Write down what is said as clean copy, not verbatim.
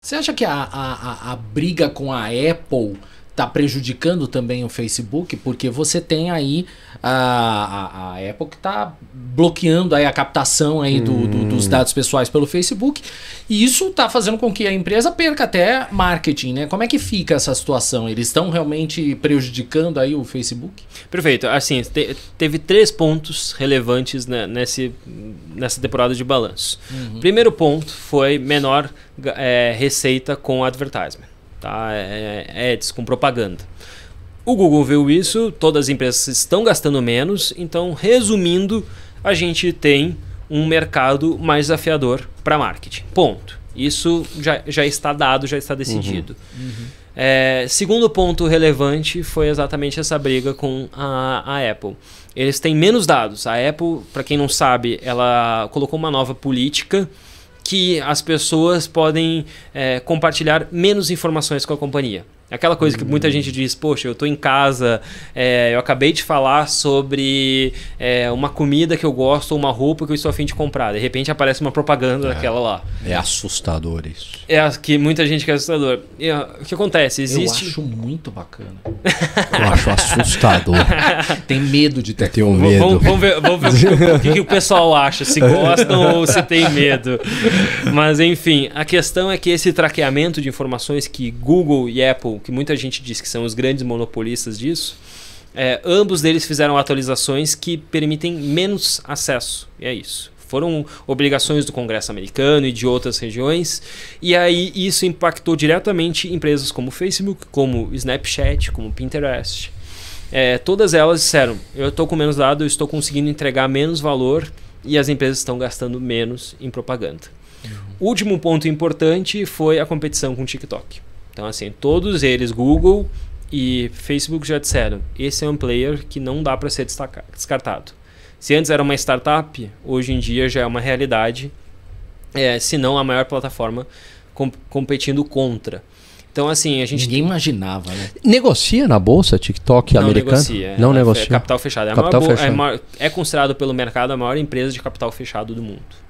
Você acha que a briga com a Apple está prejudicando também o Facebook? Porque você tem aí a Apple que está bloqueando aí a captação aí dos dados pessoais pelo Facebook. E isso está fazendo com que a empresa perca até marketing, né? Como é que fica essa situação? Eles estão realmente prejudicando aí o Facebook? Perfeito. Assim, teve 3 pontos relevantes, né, nessa temporada de balanço. Primeiro ponto foi menor receita com advertisement. Tá? Ads, com propaganda. O Google viu isso, todas as empresas estão gastando menos, então, resumindo, a gente tem um mercado mais desafiador para marketing. Ponto. Isso já está dado, já está decidido. Segundo ponto relevante foi exatamente essa briga com a Apple. Eles têm menos dados. A Apple, para quem não sabe, ela colocou uma nova política que as pessoas podem compartilhar menos informações com a companhia. Aquela coisa que muita gente diz, poxa, eu estou em casa, eu acabei de falar sobre uma comida que eu gosto ou uma roupa que eu estou a fim de comprar. De repente aparece uma propaganda daquela lá. É assustador isso. Que muita gente quer assustador. E, o que acontece? Existe... Eu acho muito bacana. Eu acho assustador. Tem medo de ter. Tenho medo. Vamos ver o que o pessoal acha, se gostam ou se tem medo. Mas enfim, a questão é que esse traqueamento de informações que Google e Apple, que muita gente diz que são os grandes monopolistas disso, ambos deles fizeram atualizações que permitem menos acesso. E é isso. Foram obrigações do Congresso americano e de outras regiões. E aí isso impactou diretamente empresas como Facebook, como Snapchat, como Pinterest. Todas elas disseram, eu estou com menos dados, eu estou conseguindo entregar menos valor e as empresas estão gastando menos em propaganda. O último ponto importante foi a competição com o TikTok. Então, assim, todos eles, Google e Facebook, já disseram, esse é um player que não dá para ser descartado. Se antes era uma startup, hoje em dia já é uma realidade, se não a maior plataforma competindo contra. Então, assim, a gente... Ninguém imaginava, né? Negocia na bolsa TikTok não americano? Negocia, não negocia. É capital fechado. Capital fechado. É considerado pelo mercado a maior empresa de capital fechado do mundo.